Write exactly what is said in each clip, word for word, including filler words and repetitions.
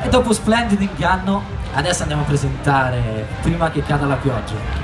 E dopo Splendido Inganno, adesso andiamo a presentare Prima che cada la pioggia.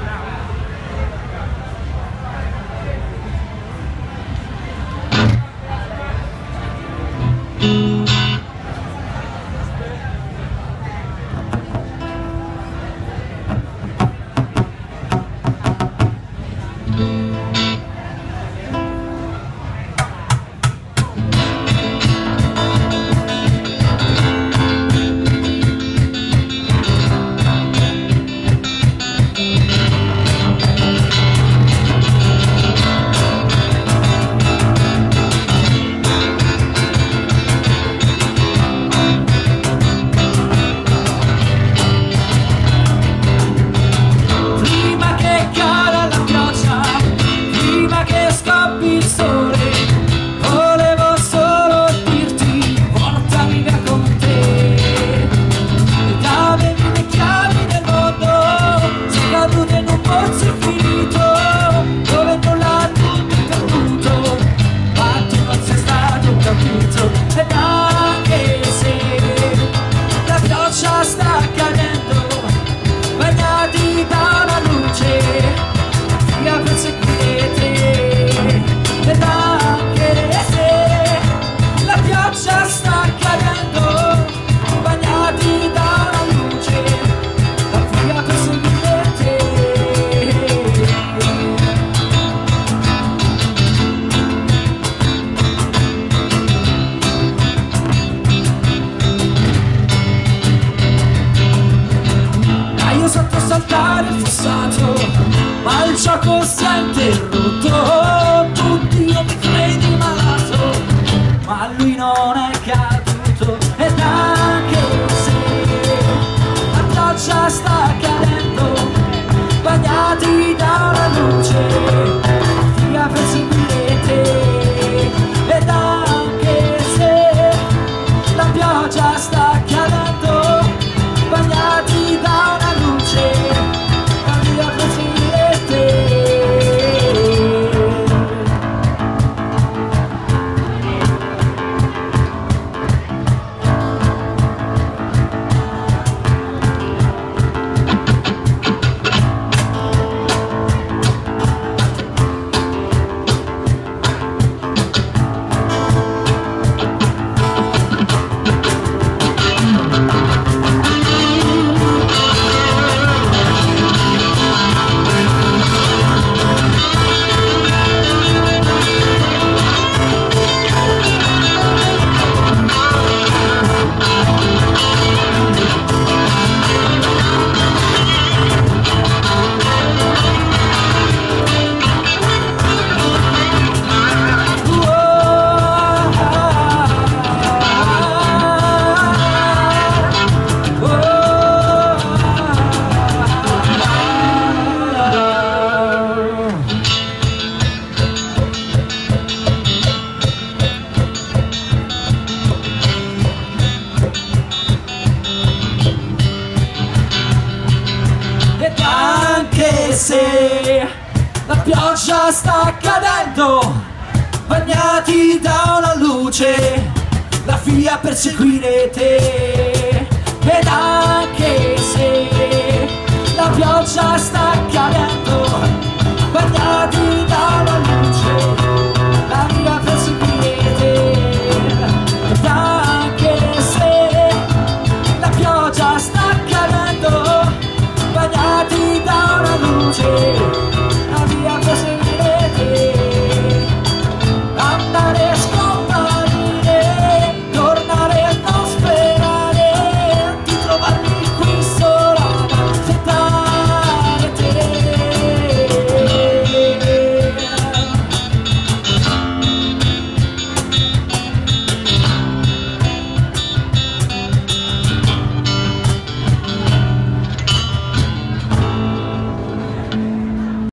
Saltare il fossato, ma il gioco si è interrotto. Tutti io mi credi malato, ma lui non è caduto. Ed anche se la pioggia sta cadendo, bagnati da una luce, via per seguire te. Ed anche se la pioggia sta cadendo, bagnati da una luce, se la pioggia sta cadendo, bagnati da una luce, la via per seguire te. Ed anche se la pioggia sta cadendo,